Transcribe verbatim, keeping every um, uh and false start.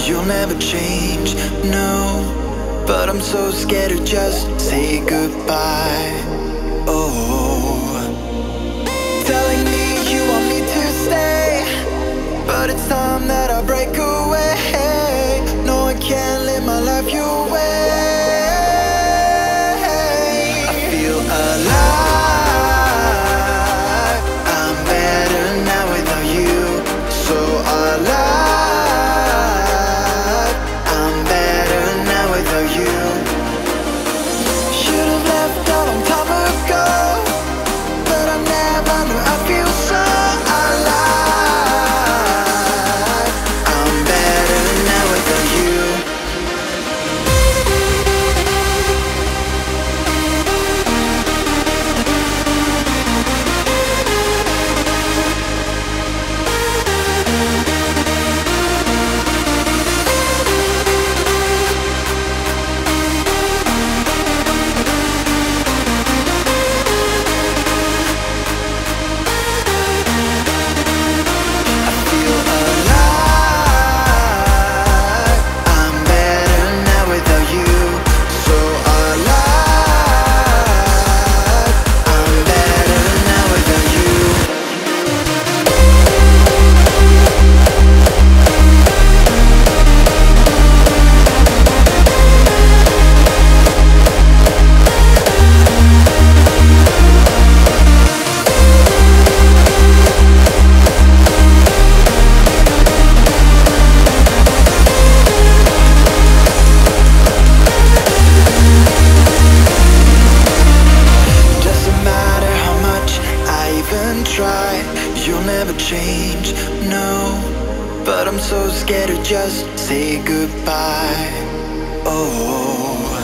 you'll never change, no. But I'm so scared to just say goodbye. Oh, telling me you want me to stay, but it's time that I break away. No, I can't live my life your way. I feel alive. I'm better now without you. So alive. I'm better now without you. Should've left a long time ago, but I never knew I feel so alive. I'm better now without you. Try, you'll never change, no. But I'm so scared to just say goodbye. Oh.